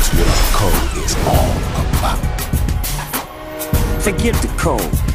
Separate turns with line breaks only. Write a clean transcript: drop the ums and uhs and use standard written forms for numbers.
That's what our code is all about.
Forget the code.